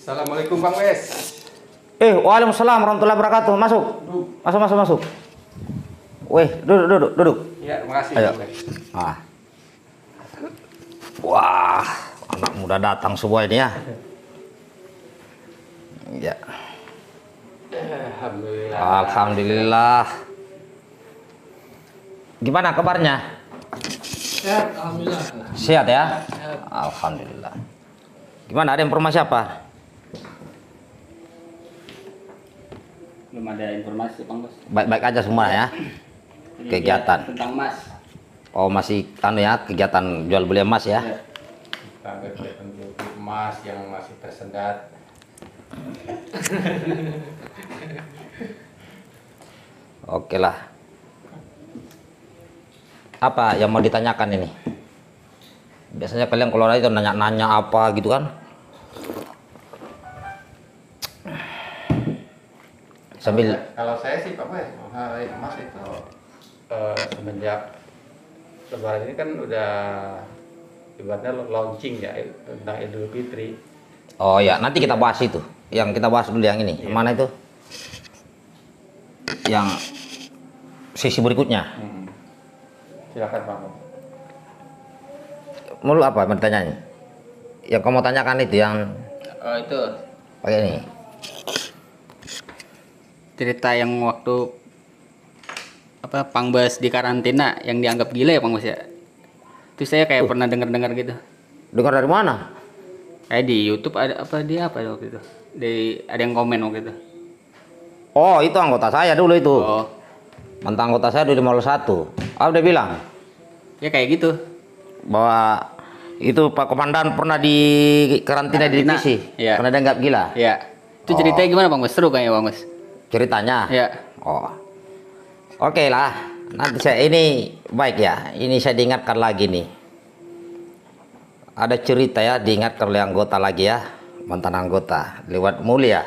Assalamualaikum Bang Wes. Waalaikumsalam warahmatullahi wabarakatuh. Masuk. Masuk. Weh, duduk. Ya, makasih Ayo. Bang Wes. Wah, anak muda datang semua ini ya. Ya. Alhamdulillah. Alhamdulillah. Gimana kabarnya? Sehat, alhamdulillah. Sehat ya? Alhamdulillah. Gimana, ada informasi apa? Belum ada informasi Bang Bos. Baik-baik aja semua ya. Ini Kegiatan. tentang emas. Oh, masih kegiatan jual beli emas ya? Kita kegiatan emas yang masih tersendat. Oke lah. Apa yang mau ditanyakan ini? Biasanya kalian kalau itu nanya-nanya apa gitu kan? Sambil Kalau saya sih Pak Wes, hari emas itu semenjak Lebaran ini kan udah ibaratnya launching ya tentang Idul Fitri. oh ya, nanti kita bahas itu. Yang kita bahas dulu yang ini. Iya. Mana itu? Yang sesi berikutnya. Silakan Pak. Mau apa mau ditanyain? Yang kamu tanyakan itu yang Oh itu pakai ini. cerita yang waktu apa Pangbas di karantina yang dianggap gila ya Bang Bos ya. Itu saya kayak pernah dengar-dengar gitu. Dengar dari mana? Kayak di YouTube ada apa dia apa waktu itu. Ada yang komen waktu itu. Oh, itu anggota saya dulu itu. Oh, Mantan anggota saya dulu di Mall 1. Ah, udah bilang ya kayak gitu. bahwa itu Pak Komandan pernah di karantina di Karantina, divisi iya. karena dia nggak gila. Ya. Itu ceritanya gimana Bang Bos? Seru kayaknya Bang Bos. Ceritanya. Ya. Oh, oke lah. Nanti saya ini baik ya. Ini saya diingatkan lagi nih. Ada cerita ya, diingatkan oleh anggota lagi ya, mantan anggota lewat Mulia.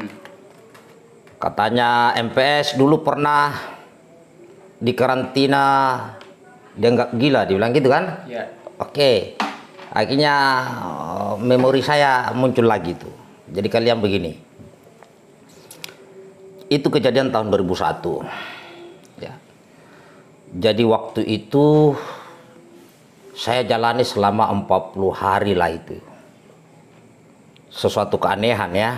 Katanya MPS dulu pernah di karantina, dia nggak gila, dibilang gitu kan? Ya. Oke, akhirnya memori saya muncul lagi tuh. Jadi kalian begini, itu kejadian tahun 2001 ya. Jadi waktu itu saya jalani selama 40 hari lah itu. Sesuatu keanehan ya.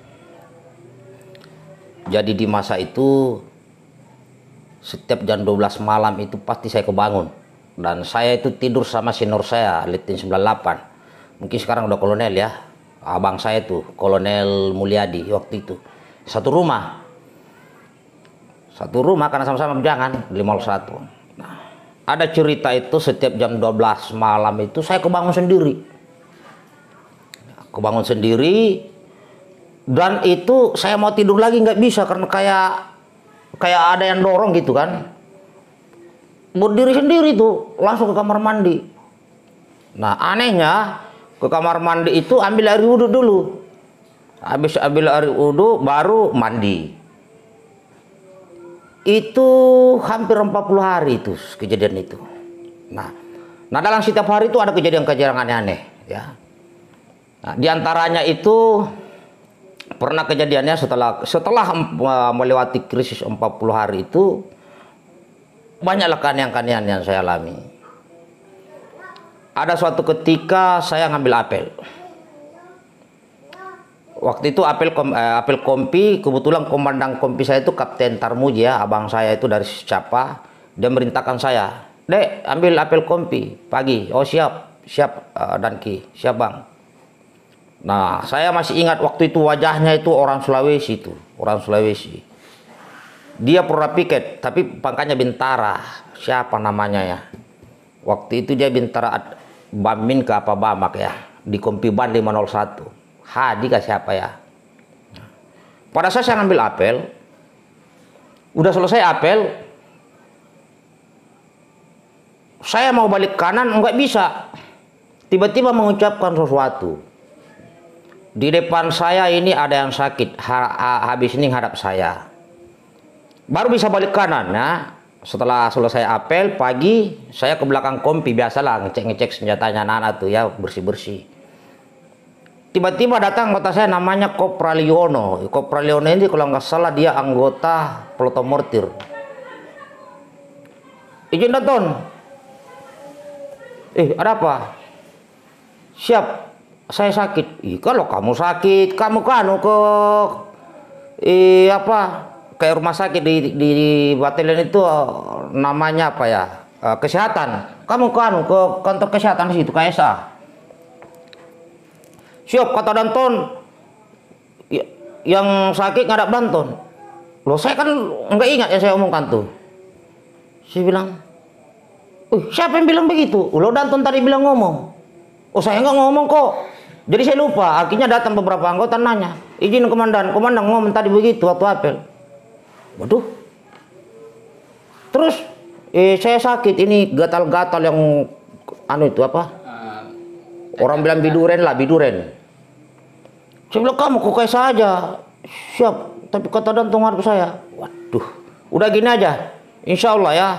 Jadi di masa itu setiap jam 12 malam itu pasti saya kebangun. Dan saya itu tidur sama senior saya, Letin 98. Mungkin sekarang udah kolonel ya. Abang saya tuh, Kolonel Mulyadi waktu itu. Satu rumah karena sama-sama jangan di Mall 1. Nah, ada cerita itu setiap jam 12 malam itu saya kebangun sendiri. Dan itu saya mau tidur lagi nggak bisa karena kayak ada yang dorong gitu kan. Berdiri sendiri tuh, langsung ke kamar mandi. Nah, anehnya ke kamar mandi itu ambil air wudhu dulu. Habis ambil air wudhu baru mandi. Itu hampir 40 hari itu kejadian itu. Nah dalam setiap hari itu ada kejadian-kejadian aneh-aneh ya. Nah, diantaranya itu pernah kejadiannya setelah melewati krisis 40 hari itu banyaklah keanehan-keanehan yang saya alami. Ada suatu ketika saya ngambil apel. Waktu itu apel kompi, kebetulan komandan kompi saya itu Kapten Tarmuji ya, abang saya itu dari Secapa. Dia merintahkan saya, "Dek, ambil apel kompi pagi." Oh siap Danki, siap bang. Nah saya masih ingat waktu itu wajahnya itu orang Sulawesi. Dia pernah piket, tapi pangkatnya Bintara. Siapa namanya ya? Waktu itu dia Bintara Bamin ke apa Bamak ya, di kompi ban 501. Hadi kah siapa ya? Pada saat saya ngambil apel, udah selesai apel, saya mau balik kanan nggak bisa. Tiba-tiba mengucapkan sesuatu. Di depan saya ini ada yang sakit, habis ini hadap saya. Baru bisa balik kanan ya. Setelah selesai apel pagi, saya ke belakang kompi biasalah ngecek senjatanya anak-anak tuh ya, bersih-bersih. Tiba-tiba datang kota saya namanya Kopral Yono. Kopral Yono ini kalau nggak salah dia anggota Peloton Mortir. Izin Danton. Ada apa? Siap, saya sakit. Kalau kamu sakit, kamu ke kayak rumah sakit di batalion itu namanya apa ya? Kesehatan. Kamu ke kantor kesehatan di situ, KSA. Siap, kata Danton. Yang sakit ngadap Danton. Loh, saya kan nggak ingat yang saya omongkan tuh. Saya bilang, siapa yang bilang begitu? Loh, Danton tadi bilang ngomong. Oh, saya nggak ngomong kok. Jadi saya lupa. Akhirnya datang beberapa anggota nanya, izin komandan ngomong tadi begitu waktu apel. Waduh. Terus saya sakit ini gatal-gatal yang itu apa? Orang bilang biduren. Saya bilang, kamu kok kayak saja. Siap, tapi kata Danton harus saya. Waduh, udah gini aja. Insya Allah ya,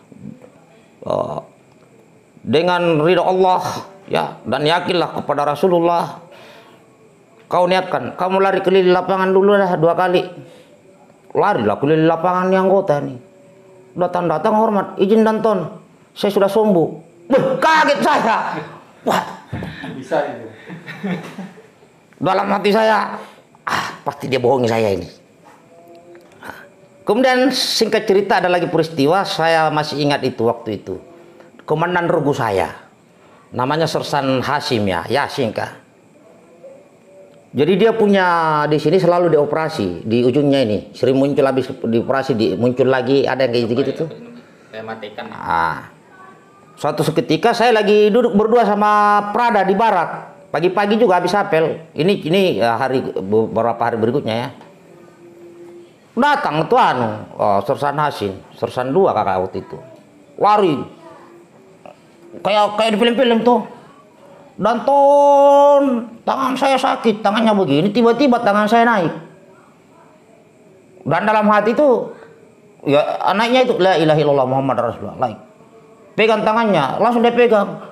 dengan ridha Allah ya, dan yakinlah kepada Rasulullah. Kau niatkan, kamu lari keliling lapangan dulu dah 2 kali. Larilah keliling lapangan yang anggota nih. Datang hormat, izin Danton, saya sudah sembuh. Kaget saya. Wah, Bisa itu. dalam hati saya, pasti dia bohongi saya ini. Kemudian singkat cerita ada lagi peristiwa, saya masih ingat itu waktu itu. Komandan regu saya, namanya Sersan Hasim ya, Yasinka. Jadi dia punya di sini selalu dioperasi di ujungnya ini, sering muncul habis dioperasi muncul lagi, ada yang kayak gitu tuh. Saya matikan. Suatu ketika saya lagi duduk berdua sama Prada di barak. Pagi-pagi juga habis apel. Ini beberapa hari berikutnya ya. Datang tuh Sersan Hasim, Sersan 2 kakak waktu itu. Lari. Kayak di film-film tuh. Danton, tangan saya sakit, tangannya begini, tiba-tiba tangan saya naik. Dan dalam hati itu ya anaknya itu la ilaha illallah Muhammad Rasulullah. Pegang tangannya, langsung dia pegang.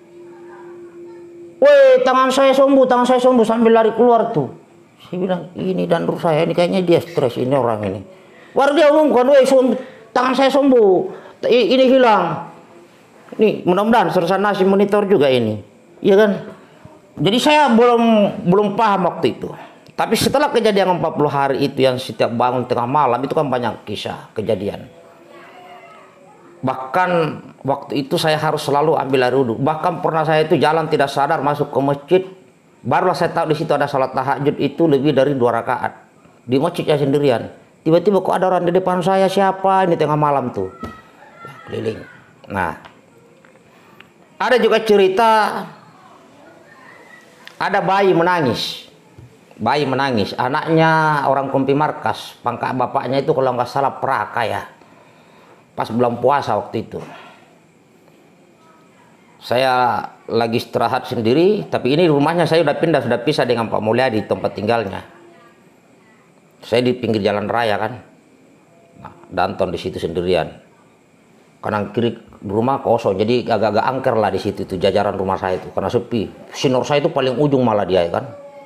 Woi, tangan saya sembuh sambil lari keluar tuh. Saya bilang, ini Dandur saya, ini kayaknya dia stres ini orang ini. Baru dia umumkan, woi, tangan saya sembuh, ini hilang. Nih, mudah-mudahan Sersan Hasim monitor juga ini. Iya kan? Jadi saya belum paham waktu itu. Tapi setelah kejadian 40 hari itu yang setiap bangun tengah malam, itu kan banyak kisah kejadian. Bahkan waktu itu saya harus selalu ambil air wudhu. Bahkan pernah saya itu jalan tidak sadar masuk ke masjid. Barulah saya tahu di situ ada salat tahajud itu lebih dari 2 rakaat. Di masjid saya sendirian. Tiba-tiba kok ada orang di depan saya, siapa ini tengah malam tuh. Ya, keliling. Nah, ada juga cerita ada bayi menangis. Anaknya orang Kompi Markas. Pangkat bapaknya itu kalau nggak salah Praka ya. Pas bulan puasa waktu itu. Saya lagi istirahat sendiri, tapi ini rumahnya saya sudah pisah dengan Pak Mulyadi tempat tinggalnya. Saya di pinggir jalan raya kan. Nah, Danton di situ sendirian. Kanan kiri rumah kosong, jadi agak-agak angker lah di situ itu jajaran rumah saya itu karena sepi. Sinor saya itu paling ujung malah dia kan.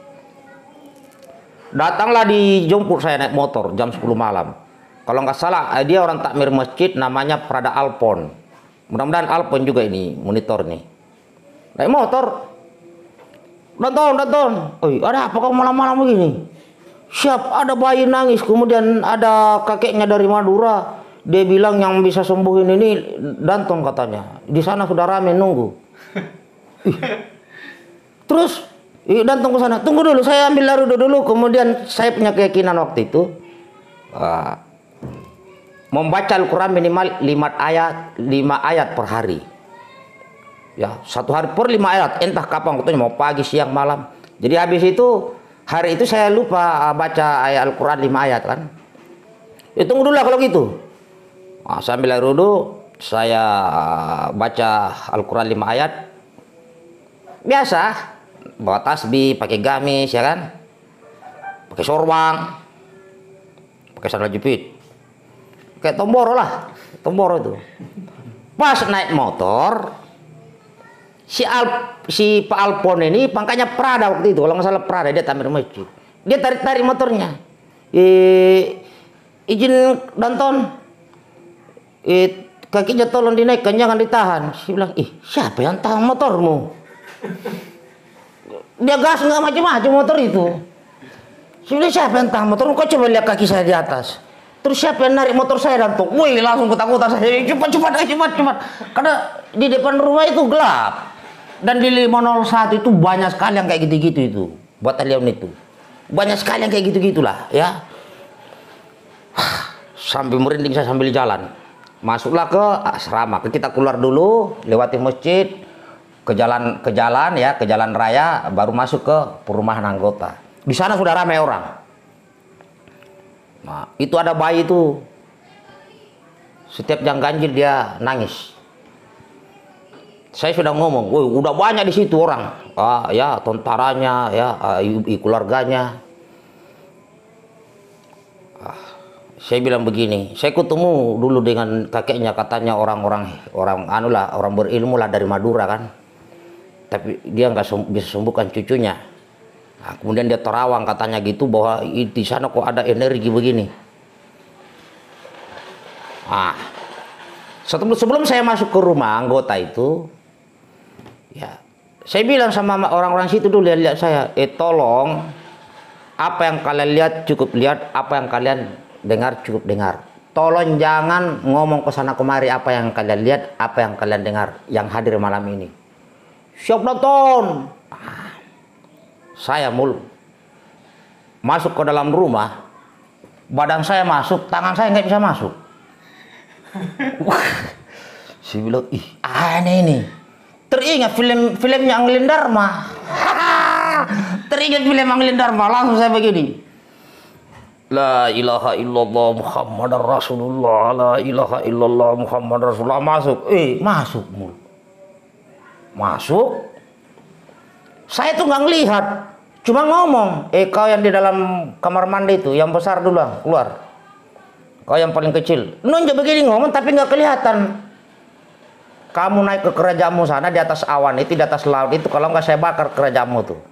Datanglah dijemput saya naik motor jam 10 malam. Kalau nggak salah dia orang takmir masjid namanya Prada Alpon. Mudah-mudahan Alpon juga ini monitor nih. Naik motor. Danton. Ada apa kamu malam-malam begini? Siap, ada bayi nangis. Kemudian ada kakeknya dari Madura. Dia bilang yang bisa sembuhin ini Danton katanya. Di sana sudah rame nunggu. Terus Danton ke sana. Tunggu dulu, saya ambil air wudhu dulu. Kemudian saya punya keyakinan waktu itu. Membaca Al-Quran minimal 5 ayat per hari. Ya, 1 hari per 5 ayat. Entah kapan waktunya, mau pagi, siang, malam. Jadi habis itu, hari itu saya lupa baca ayat Al-Quran 5 ayat kan. Tunggu dulu lah kalau gitu. Sambil air wudhu, saya baca Al-Quran 5 ayat. Biasa, bawa tasbih, pakai gamis ya kan. Pakai sorwang. Pakai sandal jepit. Kayak tomboro itu. Pas naik motor, si Pak Alpon ini pangkatnya Prada waktu itu, kalau nggak salah Prada, dia tampil masjid. Dia tarik motornya. Izin Danton, kakinya tolong dinaikkan, jangan ditahan. Saya bilang, siapa yang tahan motormu? Dia gas nggak macam-macam motor itu. Saya bilang, siapa yang tahan motormu? Kau coba lihat kaki saya di atas. Terus siapa yang narik motor saya, Danton? Wih, langsung ketakutan saya. Cepat. Karena di depan rumah itu gelap. Dan di 501 itu banyak sekali yang kayak gitu-gitu itu. Batalion itu. Banyak sekali yang kayak gitu-gitulah, ya. Sambil merinding saya sambil jalan. Masuklah ke asrama. Kita keluar dulu, lewati masjid, ke jalan ya, ke jalan raya, baru masuk ke perumahan anggota. Di sana sudah ramai orang. Nah, itu ada bayi itu. Setiap jam ganjil dia nangis. Saya sudah ngomong, woi, udah banyak di situ orang, ya tentaranya, ya keluarganya. Saya bilang begini, saya ketemu dulu dengan kakeknya, katanya orang berilmu lah dari Madura kan, tapi dia nggak bisa sembuhkan cucunya. Nah, kemudian dia terawang katanya gitu bahwa di sana kok ada energi begini. Sebelum saya masuk ke rumah anggota itu. Ya, saya bilang sama orang-orang situ dulu, lihat saya, tolong, apa yang kalian lihat cukup lihat, apa yang kalian dengar cukup dengar. Tolong jangan ngomong ke sana kemari apa yang kalian lihat, apa yang kalian dengar, yang hadir malam ini. Siap nonton. Saya masuk ke dalam rumah, badan saya masuk, tangan saya nggak bisa masuk. Saya bilang, aneh ini. Teringat filmnya Anglin Dharma. Teringat film Anglin Dharma, langsung saya begini. La ilaha illallah Muhammadar Rasulullah, la ilaha illallah Muhammadar Rasulullah. Masuk. Saya tuh nggak ngelihat, cuma ngomong, kau yang di dalam kamar mandi itu, yang besar dulu keluar. Kau yang paling kecil, nunjuk begini ngomong tapi nggak kelihatan. Kamu naik ke kerajaanmu sana di atas awan itu, di atas laut itu, kalau nggak saya bakar kerajaanmu tuh.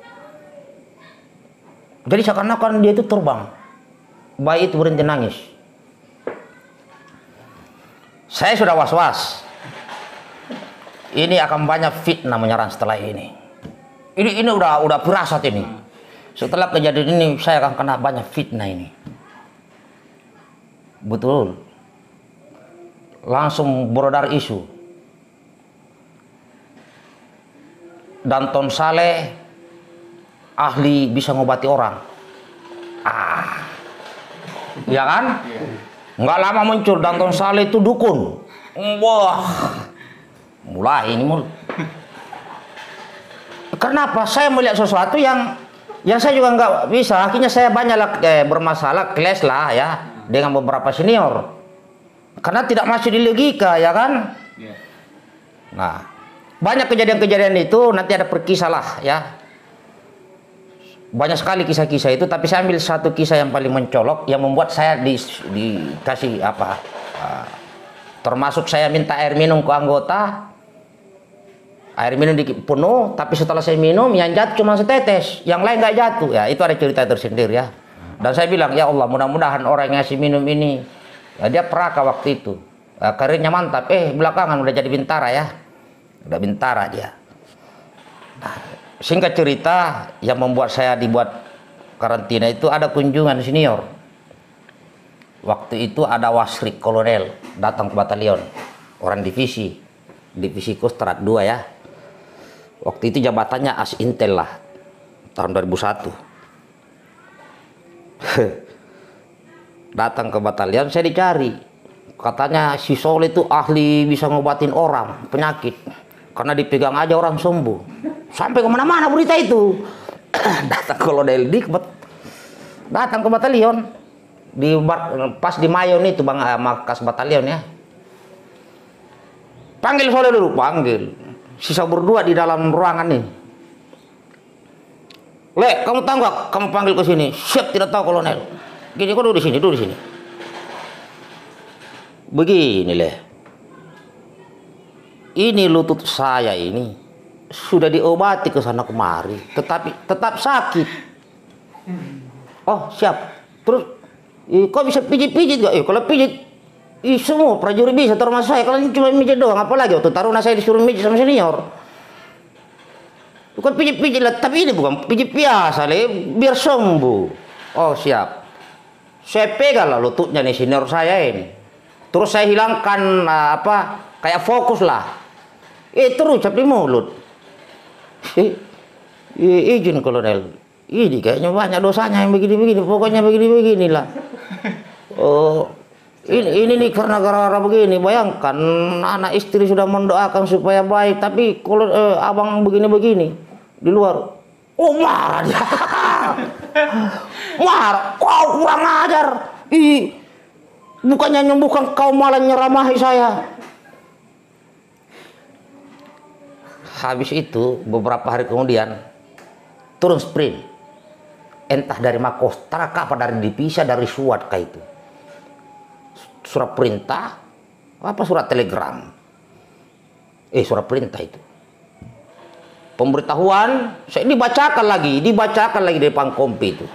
Jadi seakan-akan dia itu terbang. Bayi itu berhenti nangis. Saya sudah was-was. Ini akan banyak fitnah menyerang setelah ini. Ini udah firasat ini. Setelah kejadian ini saya akan kena banyak fitnah ini. Betul. Langsung beredar isu. Danton Saleh ahli bisa ngobati orang. Ya kan? Nggak lama muncul Danton Saleh itu dukun. Wah, mulai ini Kenapa? Saya melihat sesuatu yang saya juga nggak bisa. Akhirnya saya banyak bermasalah, clash lah ya dengan beberapa senior. Karena tidak masuk di logika, ya kan? Nah. Banyak kejadian-kejadian itu, nanti ada perkisah lah ya. Banyak sekali kisah-kisah itu, tapi saya ambil satu kisah yang paling mencolok, yang membuat saya dikasih apa. Termasuk saya minta air minum ke anggota. Air minum penuh, tapi setelah saya minum, yang jatuh cuma setetes, yang lain nggak jatuh. Ya, itu ada cerita tersendiri ya. Dan saya bilang, ya Allah, mudah-mudahan orang yang ngasih minum ini, ya dia peraka waktu itu. Karirnya mantap, belakangan udah jadi bintara ya. Udah bintara dia. Nah, singkat cerita, yang membuat saya dibuat karantina itu ada kunjungan senior. Waktu itu ada Wasrik Kolonel datang ke batalion, orang divisi Kostrad 2 ya. Waktu itu jabatannya As Intel lah, tahun 2001. Datang ke batalion, saya dicari. Katanya si Sol itu ahli bisa ngobatin orang penyakit. Karena dipegang aja orang sembuh. Sampai kemana-mana berita itu. Datang kolonel datang ke batalion. Pas di Mayon itu markas batalion ya. Panggil Soleh dulu, panggil. Sisa berdua di dalam ruangan nih. Le, kamu tahu nggak? Kamu panggil ke sini. Siap, tidak tahu kolonel. Gini, kok duduk di sini. Begini Le. Ini lutut saya ini sudah diobati ke sana kemari, tetapi tetap sakit. Oh siap. Terus, kok bisa pijit-pijit gak? Kalau pijit, semua prajurit bisa termasuk saya. Kalau cuma pijit doang, apalagi waktu taruna saya disuruh pijit sama senior. Bukan pijit-pijit lah, tapi ini bukan pijit biasa, biar sembuh. Oh siap. Saya pegang lah lututnya nih senior saya ini. Terus saya hilangkan kayak fokus lah. Terus ucap di mulut. Izin kolonel. Ini kayaknya banyak dosanya yang begini-begini. Pokoknya begini-beginilah. Oh, ini nih karena gara-gara begini. Bayangkan anak istri sudah mendoakan supaya baik, tapi kalau abang begini-begini di luar, oh marah dia. Marah, kau kurang ajar. Bukannya nyembuhkan, kau malah nyeramahi saya. Habis itu beberapa hari kemudian turun sprint, entah dari Makostra apa dari divisi, dari SWAT kayak itu, surat perintah apa surat telegram, surat perintah itu, pemberitahuan. Saya dibacakan lagi di depan kompi itu.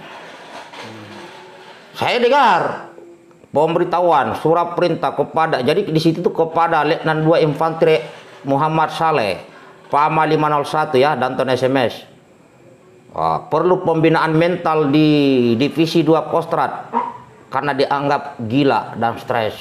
Saya dengar pemberitahuan surat perintah kepada, jadi di situ tuh kepada Letnan 2 Infanteri Muhammad Saleh, Pama 501 ya, Danton SMS. Perlu pembinaan mental di divisi 2 Kostrad karena dianggap gila dan stres.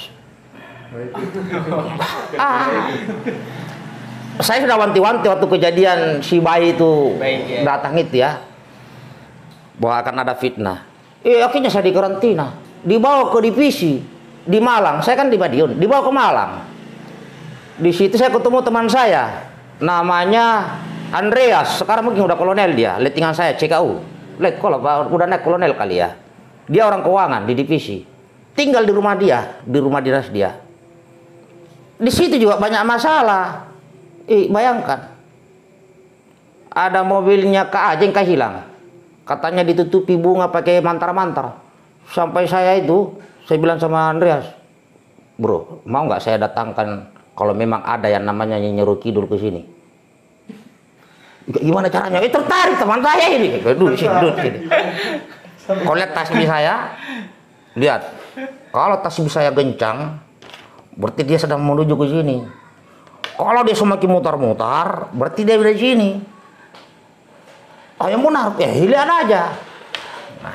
Saya sudah wanti-wanti waktu kejadian si bayi itu datang itu ya, bahwa akan ada fitnah. Akhirnya saya dikarantina, dibawa ke divisi di Malang. Saya kan di Madiun, dibawa ke Malang. Di situ saya ketemu teman saya, namanya Andreas. Sekarang mungkin udah kolonel dia, lettingan saya CKU. Kalau udah naik kolonel kali ya. Dia orang keuangan di divisi. Tinggal di rumah dia, di rumah dinas dia. Di situ juga banyak masalah. Bayangkan, ada mobilnya Kak Ajeng hilang. Katanya ditutupi bunga pakai mantra-mantra. Sampai saya bilang sama Andreas, bro, mau nggak saya datangkan kalau memang ada yang namanya Nyi Kidul ke sini? Gimana caranya? Tertarik teman saya ini. Duduk sini. Kalau lihat tasbih saya, lihat. Kalau tasbih saya gencang, berarti dia sedang menuju ke sini. Kalau dia semakin mutar-mutar, berarti dia dari sini. Ayo munar, lihat aja. Nah.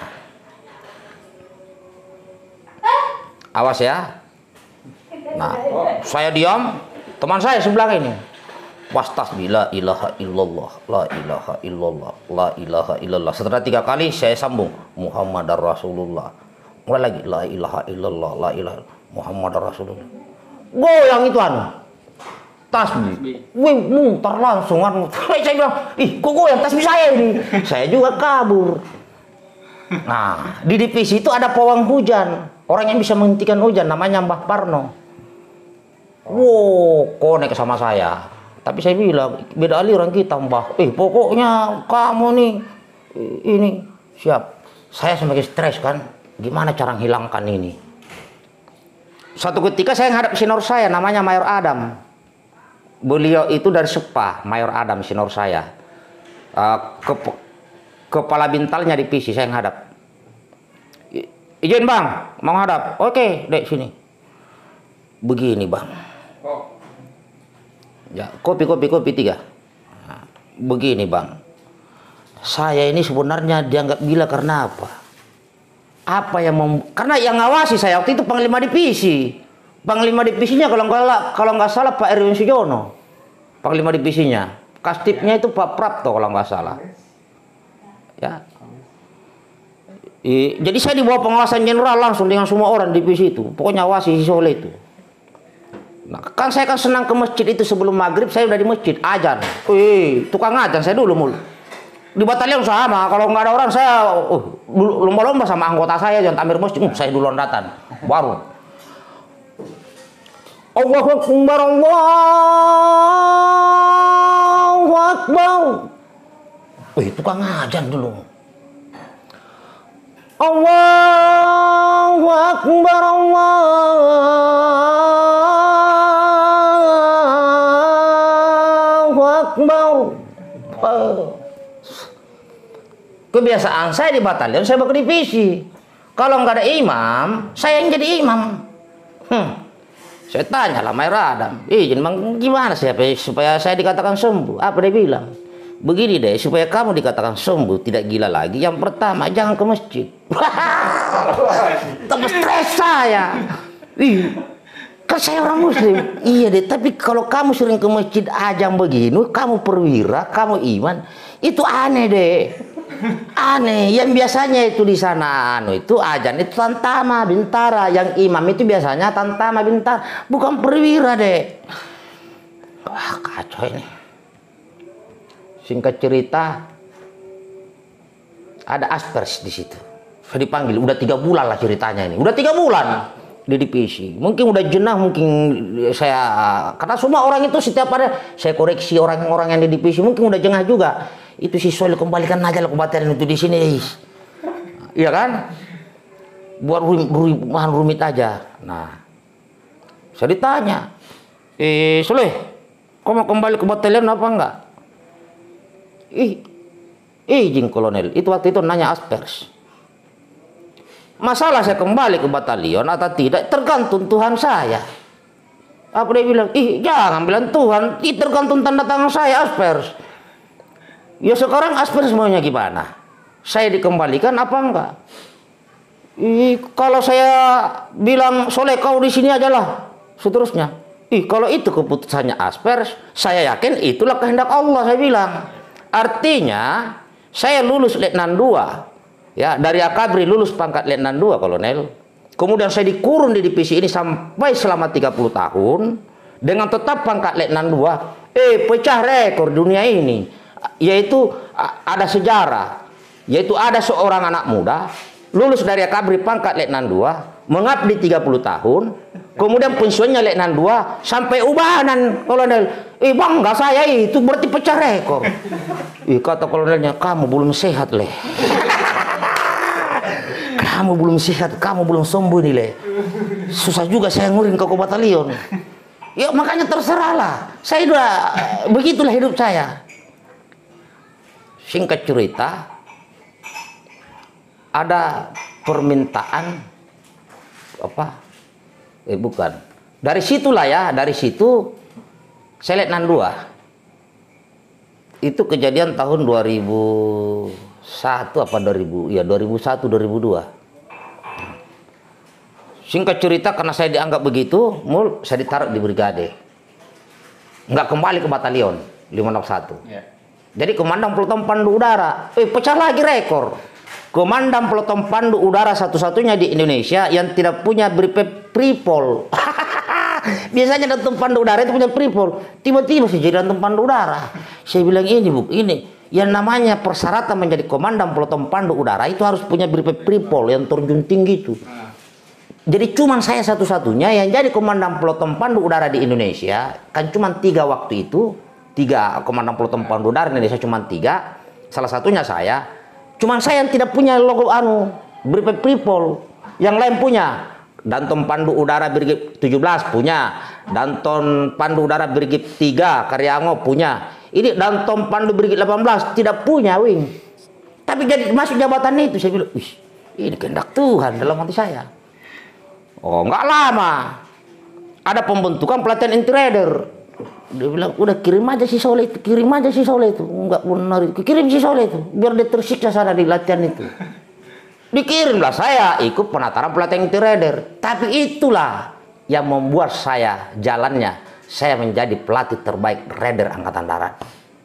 Awas ya. Nah, saya diam, teman saya sebelah ini. Wastasbih, la ilaha illallah, la ilaha illallah, la ilaha illallah. Setelah 3 kali saya sambung, Muhammadar Rasulullah. Mulai lagi, la ilaha illallah, la ilaha Muhammadar Rasulullah. Goyang itu tasbih. Wih, mutar langsung Saya bilang, kok goyang tasbih saya ini? Saya juga kabur. Nah, di divisi itu ada pawang hujan. Orang yang bisa menghentikan hujan namanya Mbah Parno. Wow, konek sama saya. Tapi saya bilang, beda aliran kita Mbah. Pokoknya kamu nih, ini siap. Saya semakin stres kan. Gimana cara hilangkan ini? Suatu ketika saya menghadap senior saya, namanya Mayor Adam. Beliau itu dari Sepa, Mayor Adam, senior saya. Kepala bintalnya divisi, saya menghadap. Izin bang, mau menghadap. Oke, dek sini. Begini bang. Ya, kopi 3. Nah, begini bang. Saya ini sebenarnya dianggap gila karena apa? Karena yang ngawasi saya waktu itu Panglima Divisi. Panglima divisinya kalau nggak salah Pak Erwin Sujono. Panglima divisinya. Kastipnya itu Pak Prapto kalau nggak salah. Ya. Jadi saya di bawah pengawasan jenderal langsung dengan semua orang divisi itu. Pokoknya awasi si Soleh itu. Nah, kan saya kan senang ke masjid itu sebelum maghrib, saya udah di masjid azan. Tukang azan saya dulu mulu. Di batalion sama, kalau nggak ada orang saya lomba-lomba sama anggota saya jangan tamir masjid. Saya duluan datang. Baru Allahu Akbar, Allahu Akbar. Tukang azan dulu. Allahu Akbar, Allahu Akbar. Kebiasaan saya di batalion, saya bawa ke divisi. Kalau nggak ada imam, saya yang jadi imam. Saya tanya lah Mayor Adam, izin bang gimana supaya saya dikatakan sembuh? Apa dia bilang? Begini deh, supaya kamu dikatakan sembuh, tidak gila lagi. Yang pertama, jangan ke masjid. Tambah stres saya. Kan saya orang muslim. Iya deh, tapi kalau kamu sering ke masjid ajang begini, kamu perwira, kamu iman, itu aneh deh. Aneh. Yang biasanya itu di sana itu ajan itu tantama bintara, yang imam itu biasanya tantama bintara, bukan perwira deh. Wah, kacau ini. Singkat cerita, ada aspers di situ. Saya dipanggil, udah 3 bulan lah ceritanya ini. Udah 3 bulan di divisi. Mungkin udah jenah, mungkin saya, karena semua orang itu setiap ada saya koreksi orang-orang yang di divisi, mungkin udah jengah juga. Itu si Soleh kembalikan aja lah ke batalion itu di sini. Iya kan? Buat rumit aja. Nah, saya ditanya, Soleh, kau mau kembali ke batalion apa enggak? Izin kolonel, itu waktu itu nanya aspers. Masalah saya kembali ke batalion atau tidak tergantung Tuhan saya. Apa dia bilang? Jangan bilang Tuhan, tergantung tanda tangan saya aspers. Ya sekarang aspers maunya gimana? Saya dikembalikan apa enggak? Kalau saya bilang Soleh kau di sini aja lah, seterusnya. Kalau itu keputusannya aspers, saya yakin itulah kehendak Allah, saya bilang. Artinya saya lulus letnan 2 ya, dari Akabri lulus pangkat letnan 2 kolonel. Kemudian saya dikurung di divisi ini sampai selama 30 tahun dengan tetap pangkat letnan 2. Pecah rekor dunia ini, yaitu ada sejarah, yaitu ada seorang anak muda lulus dari Akabri pangkat letnan 2, mengabdi 30 tahun, kemudian pensiunnya letnan 2 sampai ubanan kolonel. Bangga saya, itu berarti pecah rekor. Kata kolonelnya, kamu belum sehat leh. Kamu belum sehat, kamu belum sembuh nih leh. Susah juga saya ngurin ke batalion. Ya makanya terserahlah. Saya udah begitulah hidup saya. Singkat cerita, ada permintaan apa? Bukan. Dari situlah ya, dari situ saya letnan 2. Itu kejadian tahun 2001 apa 2000? Ya 2001 2002. Singkat cerita, karena saya dianggap begitu, saya ditaruh di brigade. Nggak kembali ke batalion 501. Ya. Jadi komandan peloton pandu udara, pecah lagi rekor. Komandan peloton pandu udara satu-satunya di Indonesia yang tidak punya pripol. Biasanya dantum pandu udara itu punya pripol. Tiba-tiba saya jadi dantum pandu udara. Saya bilang ini yang namanya persyaratan menjadi komandan peloton pandu udara itu harus punya pripol yang terjun tinggi itu. Jadi cuman saya satu-satunya yang jadi komandan peloton pandu udara di Indonesia. Kan cuman 3 waktu itu, 3 komandan peloton pandu udara di Indonesia cuman 3. Salah satunya saya. Cuman saya yang tidak punya logo pripol. Yang lain punya. Danton Pandu Udara Brigip 17 punya, Danton Pandu Udara Brigip 3 Karyango punya. Ini Danton Pandu Brigip 18 tidak punya wing. Tapi jadi masuk jabatan itu saya bilang, "Wih, ini kehendak Tuhan," dalam hati saya. Oh, nggak lama ada pembentukan pelatihan intrader. Dia bilang, "Udah kirim aja si Soleh itu, kirim aja si Soleh itu." Enggak benar, kirim si Soleh itu biar dia tersiksa sana di latihan itu. Dikirimlah saya ikut penataran pelatihan intrader. Tapi itulah yang membuat saya jalannya saya menjadi pelatih terbaik raider Angkatan Darat.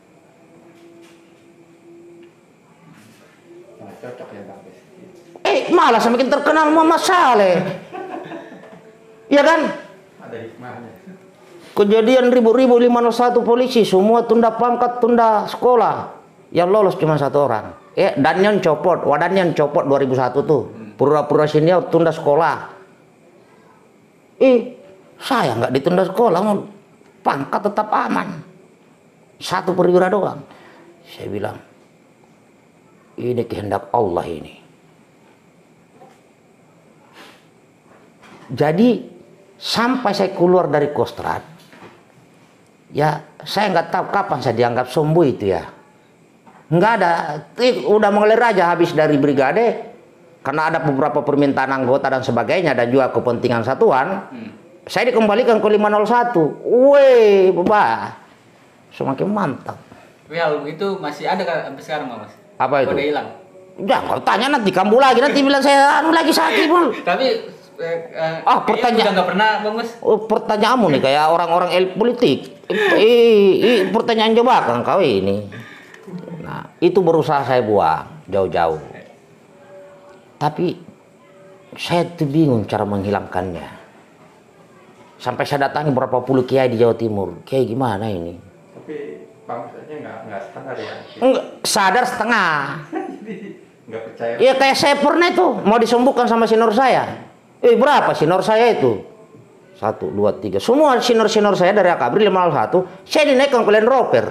Cocok ya Bang. Malah semakin terkenal Muhammad Saleh. Ya kan? Ada hikmahnya. Kejadian ribu-ribu 501 polisi semua tunda pangkat, tunda sekolah. Yang lolos cuma 1 orang. Danian copot, Wadanian copot 2001 tuh. Pura-pura senior tunda sekolah. Saya nggak ditunda sekolah, pangkat tetap aman. 1 perwira doang. Saya bilang, ini kehendak Allah ini. Jadi sampai saya keluar dari Kostrad, ya saya nggak tahu kapan saya dianggap sembuh itu ya. Nggak ada. Udah mengalir aja habis dari brigade. Karena ada beberapa permintaan anggota dan sebagainya dan juga kepentingan satuan. Saya dikembalikan ke 501. Weh, Beba. Semakin mantap. Tapi itu masih ada sampai sekarang, Mas? Apa itu? Udah hilang. Jangan kau tanya nanti kamu lagi nanti bilang saya lagi sakit Bul. Tapi pertanyaan udah nggak pernah, Bang Mas. Oh, pertanyaanmu nih kayak orang-orang elit politik. Pertanyaan jebakan kau ini. Nah, itu berusaha saya buang jauh-jauh. Tapi saya tuh bingung cara menghilangkannya. Sampai saya datangi berapa puluh kiai di Jawa Timur. Kiai gimana ini? Tapi maksudnya nggak setengah ya. Enggak, sadar setengah. Nggak percaya. Iya kayak saya pernah itu mau disembuhkan sama sinor saya. Berapa sinor saya itu? 1, 2, 3. Semua sinor-sinor saya dari Akabri 501, saya dinaikkan ke Land Rover.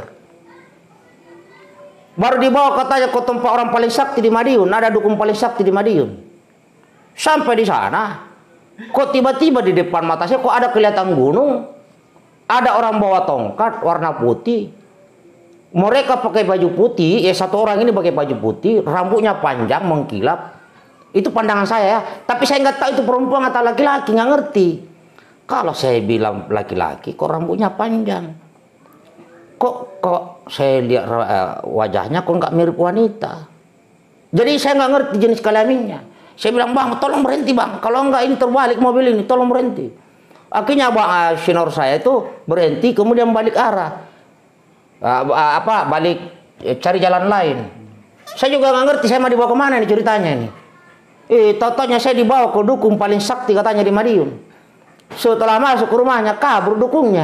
Baru dibawa katanya ke tempat orang paling sakti di Madiun. Ada dukun paling sakti di Madiun. Sampai di sana, kok tiba-tiba di depan mata saya kok ada kelihatan gunung. Ada orang bawa tongkat warna putih. Mereka pakai baju putih. Ya satu orang ini pakai baju putih. Rambutnya panjang mengkilap. Itu pandangan saya ya. Tapi saya nggak tahu itu perempuan atau laki-laki. Nggak ngerti. Kalau saya bilang laki-laki kok rambutnya panjang. Kok saya lihat wajahnya kok nggak mirip wanita. Jadi saya nggak ngerti jenis kelaminnya. Saya bilang, bang, tolong berhenti bang. Kalau nggak ini terbalik mobil ini, tolong berhenti. Akhirnya bang sinor saya itu berhenti, kemudian balik arah. Balik cari jalan lain. Saya juga nggak ngerti saya mau dibawa kemana nih ceritanya ini. Totonya saya dibawa ke dukun paling sakti katanya di Madiun. Setelah masuk ke rumahnya kabur dukungnya.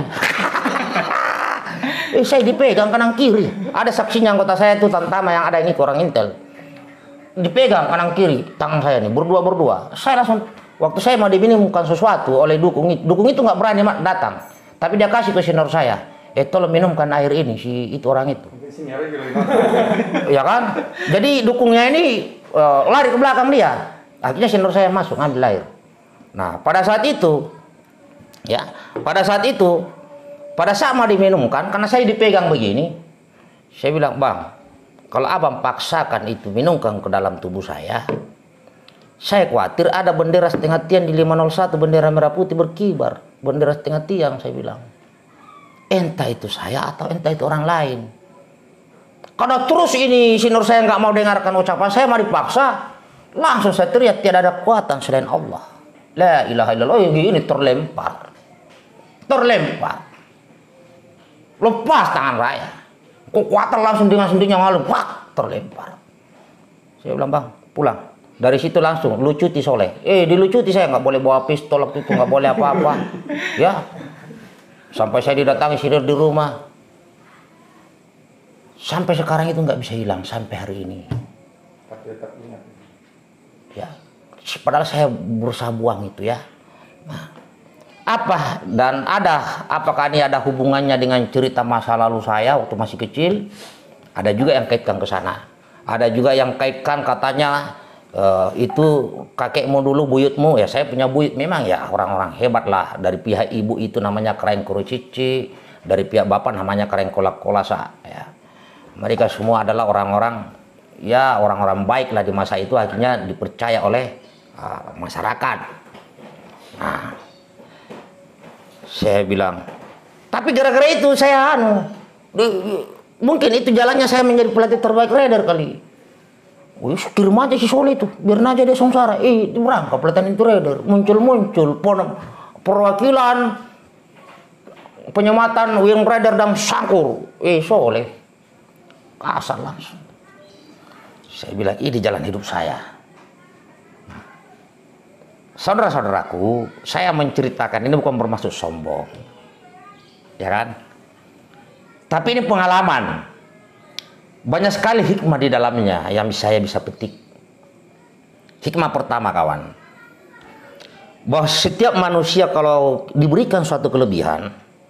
Saya dipegang kanan kiri. Ada saksinya anggota saya itu Tantama yang ada ini orang Intel. Dipegang kanan kiri tangan saya nih berdua. Saya langsung waktu saya mau diminumkan sesuatu oleh dukung itu nggak berani datang. Tapi dia kasih ke sinor saya. Tolong minumkan air ini si itu orang itu. Ya kan? Jadi dukungnya ini lari ke belakang dia. Akhirnya sinor saya masuk ngambil air. Nah, pada saat mau diminumkan, karena saya dipegang begini, saya bilang, bang, kalau abang paksakan itu minumkan ke dalam tubuh saya khawatir ada bendera setengah tiang di 501, bendera merah putih berkibar, bendera setengah tiang, saya bilang. Entah itu saya atau entah itu orang lain. Kalau terus ini sinur saya nggak mau dengarkan ucapan saya, mau dipaksa, langsung saya teriak, tiada ada kekuatan selain Allah. La ilaha illallah. Ini terlempar. Lepas tangan saya. Kekuatan langsung dengan sendirinya ngalir, terlempar. Saya bilang, bang, pulang. Dari situ langsung lucuti soleh. Dilucuti saya nggak boleh bawa pistol waktu itu, nggak boleh apa-apa. Ya. Sampai saya didatangi sinir di rumah. Sampai sekarang itu nggak bisa hilang sampai hari ini. Tapi tetap ingat. Ya. Padahal saya berusaha buang itu ya. Nah, apakah ini ada hubungannya dengan cerita masa lalu saya waktu masih kecil? Ada juga yang kaitkan ke sana. Ada juga yang kaitkan katanya itu kakekmu dulu, buyutmu. Ya saya punya buyut memang ya orang-orang hebat lah. Dari pihak ibu itu namanya Karaeng Kurucici, dari pihak bapak namanya Karaeng Kolak Kolasa. Ya. Mereka semua adalah orang-orang baik lah di masa itu, akhirnya dipercaya oleh masyarakat. Nah, saya bilang, tapi gara-gara itu saya mungkin itu jalannya saya menjadi pelatih terbaik raider kali. Kirim aja si Sole itu, biarin aja dia sengsara. Berangkat pelatihan itu raider, muncul perwakilan penyematan Wing Raider dan Sangkur. Sole kasar langsung. Saya bilang, ini jalan hidup saya. Saudara-saudaraku, saya menceritakan ini bukan bermaksud sombong, ya kan? Tapi ini pengalaman. Banyak sekali hikmah di dalamnya yang saya bisa petik. Hikmah pertama, kawan, bahwa setiap manusia kalau diberikan suatu kelebihan,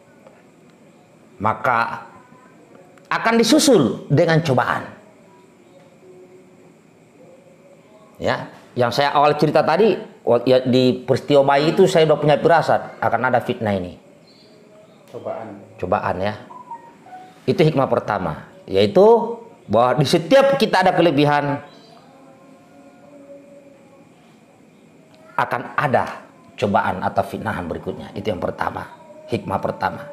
maka akan disusul dengan cobaan. Ya, yang saya awal cerita tadi, di peristiwa bayi itu saya udah punya firasat akan ada fitnah ini. Cobaan ya. Itu hikmah pertama, yaitu bahwa di setiap kita ada kelebihan akan ada cobaan atau fitnahan berikutnya. Itu yang pertama, hikmah pertama.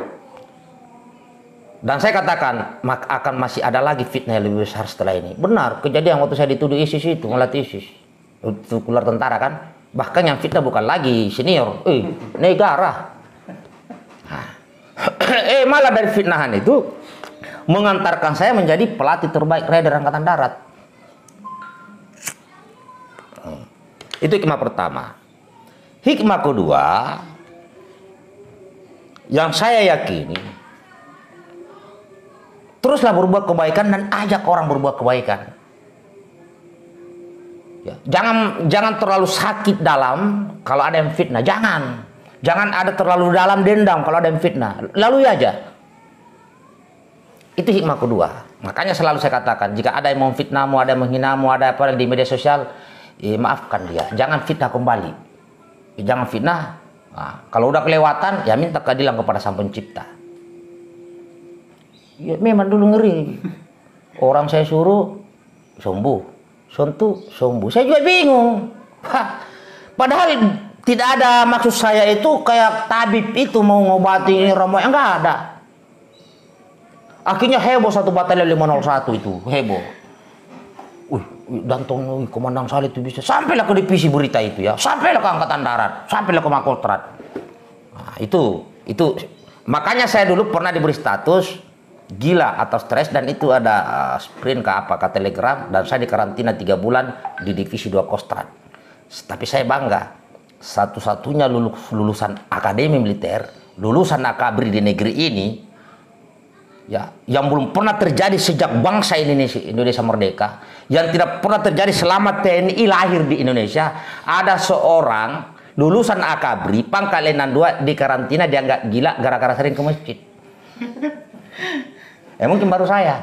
Dan saya katakan akan masih ada lagi fitnah yang lebih besar setelah ini. Benar, kejadian waktu saya dituduh ISIS itu, melatih ISIS, itu keluar tentara kan. Bahkan yang fitnah bukan lagi senior, negara. Nah. Malah dari fitnahan itu mengantarkan saya menjadi pelatih terbaik Raider Angkatan Darat. Itu hikmah pertama. Hikmah kedua, yang saya yakini, teruslah berbuat kebaikan dan ajak orang berbuat kebaikan. Ya, jangan terlalu sakit dalam kalau ada yang fitnah. Jangan ada terlalu dalam dendam kalau ada yang fitnah. Lalui aja. Itu hikmah kedua. Makanya selalu saya katakan, jika ada yang memfitnahmu, ada yang menghinamu, ada apa di media sosial, maafkan dia. Jangan fitnah kembali. Jangan fitnah. Nah, kalau udah kelewatan, ya minta keadilan kepada Sang Pencipta. Ya, memang dulu ngeri. Orang saya suruh sembuh, sentuh sembuh. Saya juga bingung. Padahal tidak ada maksud saya itu kayak tabib itu mau ngobati ini romo, enggak ada. Akhirnya heboh satu batalion 501 itu, heboh. Danton, Komandan Salih itu bisa. Sampailah ke divisi berita itu ya. Sampailah ke Angkatan Darat, sampailah ke Makostrat. Nah, itu makanya saya dulu pernah diberi status gila atau stres, dan itu ada sprint ke telegram, dan saya dikarantina 3 bulan di divisi 2 Kostrat. Tapi saya bangga, satu-satunya lulusan akademi militer, lulusan akabri di negeri ini, ya, yang belum pernah terjadi sejak bangsa Indonesia merdeka, yang tidak pernah terjadi selama TNI lahir di Indonesia. Ada seorang lulusan akabri pangkat letnan 2 di karantina, dianggap gila gara-gara sering ke masjid. Mungkin baru saya.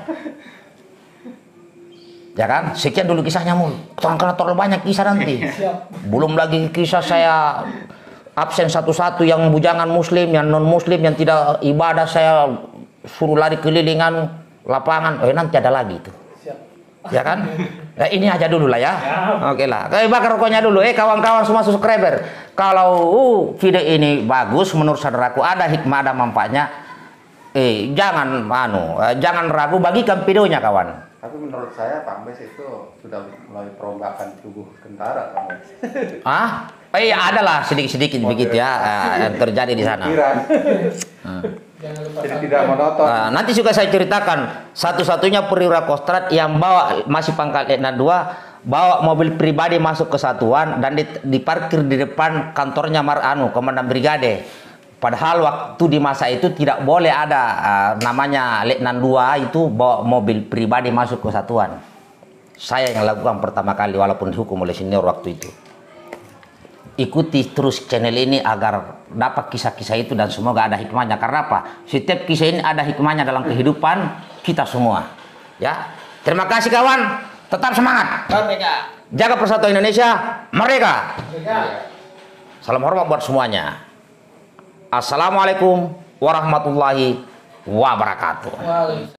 Ya kan? Sekian dulu kisahnya mul. Karena terlalu banyak kisah nanti. Belum lagi kisah saya absen satu-satu, yang bujangan muslim, yang non muslim, yang tidak ibadah saya suruh lari kelilingan lapangan. Nanti ada lagi itu. Ya kan? Nah, ini aja dulu lah ya. Oke lah. Bakar rokoknya dulu. Kawan-kawan semua subscriber. Kalau video ini bagus menurut saudaraku, ada hikmah, ada manfaatnya, jangan ragu, bagikan videonya kawan. Tapi menurut saya Pak Mbes itu sudah mulai perombakan tubuh tentara, Pak Mbes. Adalah sedikit-sedikit begitu ya, yang terjadi di sana. Jadi tidak monoton. Nanti juga saya ceritakan satu-satunya perwira Kostrat yang bawa masih pangkat letnan 2, bawa mobil pribadi masuk ke satuan dan diparkir di depan kantornya Komandan Brigade. Padahal waktu di masa itu tidak boleh ada namanya letnan 2 itu bawa mobil pribadi masuk ke satuan. Saya yang lakukan pertama kali walaupun dihukum oleh senior waktu itu. Ikuti terus channel ini agar dapat kisah-kisah itu dan semoga ada hikmahnya. Karena apa? Setiap kisah ini ada hikmahnya dalam kehidupan kita semua. Ya, terima kasih kawan. Tetap semangat. Jaga persatuan Indonesia. Merdeka. Salam hormat buat semuanya. Assalamualaikum warahmatullahi wabarakatuh.